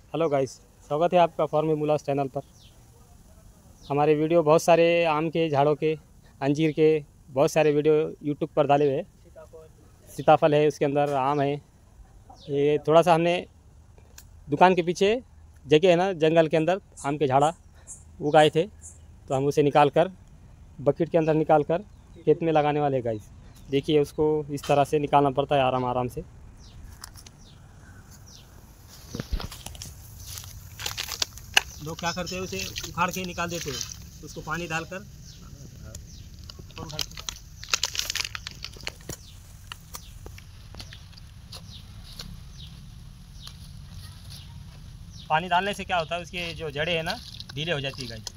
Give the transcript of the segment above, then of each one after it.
Hello guys, स्वागत है आपका फार्मिमुलास चैनल पर। हमारे वीडियो बहुत सारे आम के झाड़ों के, अंजीर के बहुत सारे वीडियो यूट्यूब पर डाले हुए हैं। सीताफल है, उसके अंदर आम है। ये थोड़ा सा हमने दुकान के पीछे जगह है ना, जंगल के अंदर आम के झाड़ा उगाए थे, तो हम उसे निकाल कर बकेट के अंदर निकाल कर खेत में लगाने वाले हैं गाइस। देखिए, उसको इस तरह से निकालना पड़ता है आराम आराम से। लोग क्या करते हैं, उसे उखाड़ के निकाल देते हैं, उसको पानी डालकर और उखाड़ के। पानी डालने से क्या होता है, उसकी जो जड़ें हैं ना ढीले हो जाती है गाइस,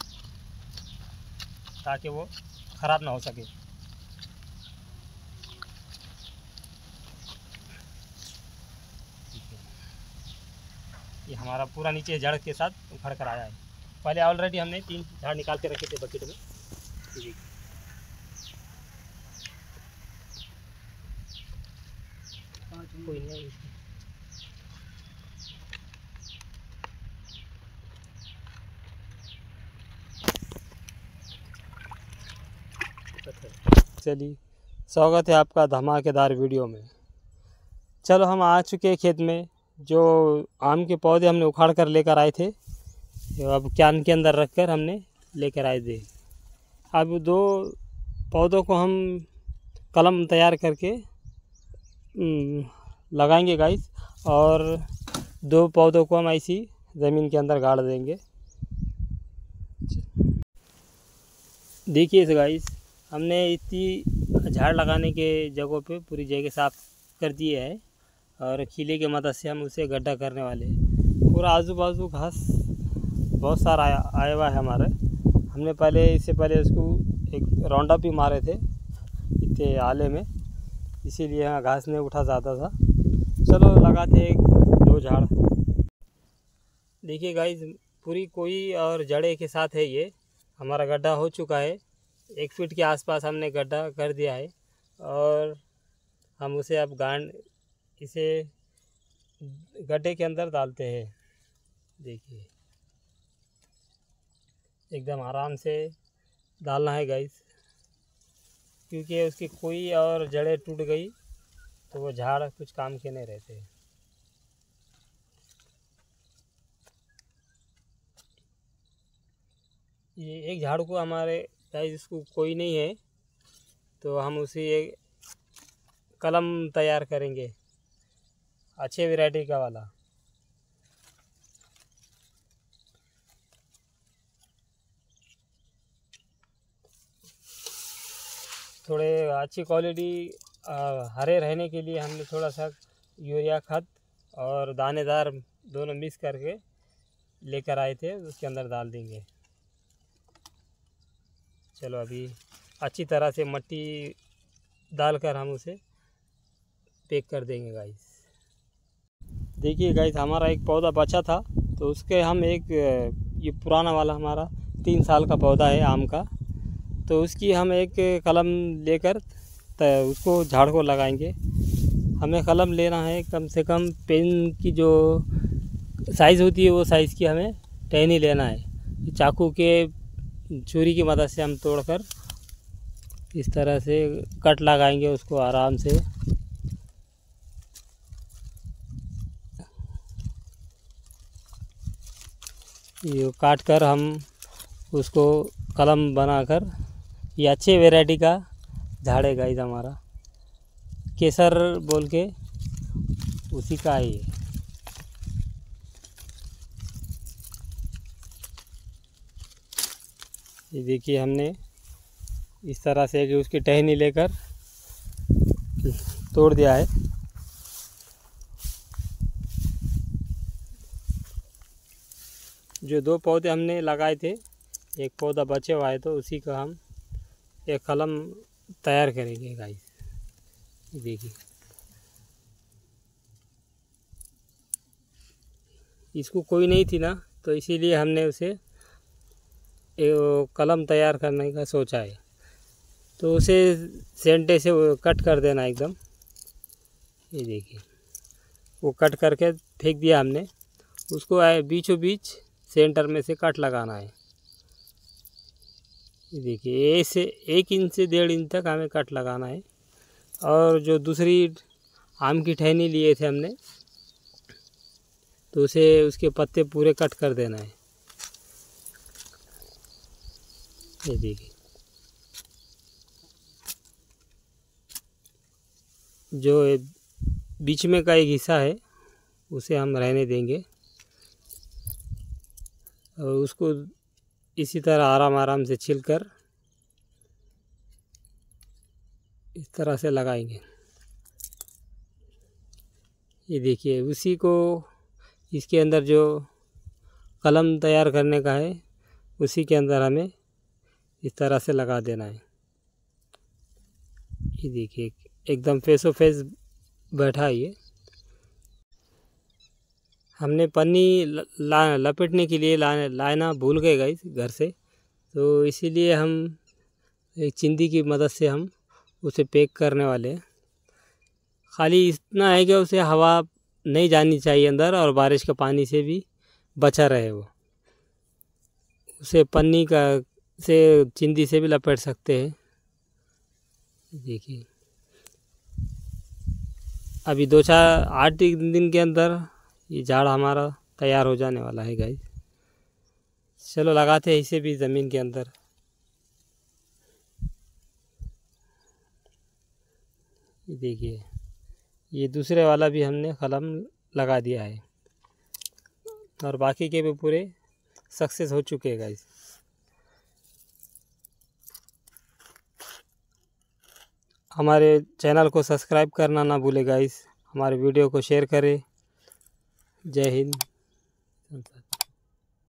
ताकि वो ख़राब ना हो सके। ये हमारा पूरा नीचे जड़ के साथ उखड़ कर आया है। पहले ऑलरेडी हमने 3 झाड़ निकाल के रखे थे बकेट में। कोई नहीं, चलिए, स्वागत है आपका धमाकेदार वीडियो में। चलो, हम आ चुके हैं खेत में। जो आम के पौधे हमने उखाड़ कर लेकर आए थे, अब कैन के अंदर रखकर हमने लेकर आए थे। अब 2 पौधों को हम कलम तैयार करके लगाएंगे गाइस, और 2 पौधों को हम ऐसी ज़मीन के अंदर गाड़ देंगे। देखिए गाइस, हमने इतनी झाड़ लगाने के जगहों पे पूरी जगह साफ़ कर दिए है, और खीले की मदद से हम उसे गड्ढा करने वाले हैं। पूरा आजू बाजू घास बहुत सारा आया हुआ है हमारे। हमने इससे पहले उसको एक राउंडअप भी मारे थे इतने आले में, इसीलिए यहाँ घास नहीं उठा जाता था। चलो, लगाते 1-2 झाड़। देखिए गाइस, पूरी कोई और जड़े के साथ है। ये हमारा गड्ढा हो चुका है, 1 फीट के आसपास हमने गड्ढा कर दिया है, और हम उसे अब इसे गड्ढे के अंदर डालते हैं। देखिए, एकदम आराम से डालना है गाइस, क्योंकि उसकी कोई और जड़ें टूट गई तो वो झाड़ कुछ काम के नहीं रहते। ये एक झाड़ को हमारे गाइस, इसको कोई नहीं है तो हम उसी एक कलम तैयार करेंगे, अच्छे वैरायटी का वाला। थोड़े अच्छी क्वालिटी हरे रहने के लिए हमने थोड़ा सा यूरिया खाद और दानेदार दोनों मिक्स करके लेकर आए थे, उसके अंदर डाल देंगे। चलो, अभी अच्छी तरह से मट्टी डालकर हम उसे पैक कर देंगे गाइस। देखिए गाइस, हमारा एक पौधा बचा था, तो उसके हम ये पुराना वाला हमारा 3 साल का पौधा है आम का, तो उसकी हम एक कलम लेकर उसको झाड़ को लगाएंगे। हमें कलम लेना है, कम से कम पेन की जो साइज़ होती है वो साइज़ की हमें टहनी लेना है। चाकू के छुरी की मदद से हम तोड़कर इस तरह से कट लगाएंगे उसको आराम से। ये काट कर हम उसको कलम बनाकर, ये अच्छे वैरायटी का झाड़ है गाइस हमारा, केसर बोल के उसी का है ये देखिए, हमने इस तरह से कि उसकी टहनी लेकर तोड़ दिया है। जो 2 पौधे हमने लगाए थे, एक पौधा बचे हुआ है, तो उसी का हम एक कलम तैयार करेंगे गाइस। देखिए, इसको कोई नहीं थी ना, तो इसीलिए हमने उसे एक कलम तैयार करने का सोचा है। तो उसे सेंटे से कट कर देना एकदम। ये देखिए, वो कट करके फेंक दिया हमने, उसको बीचों बीच सेंटर में से कट लगाना है। ये देखिए ऐसे 1 इंच से 1.5 इंच तक हमें कट लगाना है। और जो दूसरी आम की टहनी लिए थे हमने, तो उसे उसके पत्ते पूरे कट कर देना है। ये देखिए जो बीच में का एक हिस्सा है उसे हम रहने देंगे और उसको इसी तरह आराम आराम से छिलकर इस तरह से लगाएंगे। ये देखिए उसी को इसके अंदर जो कलम तैयार करने का है उसी के अंदर हमें इस तरह से लगा देना है। ये देखिए एकदम फेसो फेस बैठा है। ये हमने पन्नी लपेटने के लिए लाना भूल गए गाइस घर से, तो इसीलिए हम एक चिंदी की मदद से हम उसे पैक करने वाले हैं। खाली इतना है कि उसे हवा नहीं जानी चाहिए अंदर और बारिश के पानी से भी बचा रहे। वो उसे पन्नी का से चिंदी से भी लपेट सकते हैं। देखिए अभी 8 दिन के अंदर ये झाड़ हमारा तैयार हो जाने वाला है गाइस। चलो लगाते हैं इसे भी ज़मीन के अंदर। ये देखिए ये दूसरे वाला भी हमने कलम लगा दिया है और बाकी के भी पूरे सक्सेस हो चुके हैं गाइस। हमारे चैनल को सब्सक्राइब करना ना भूले गाइस। हमारे वीडियो को शेयर करें। जय हिंद।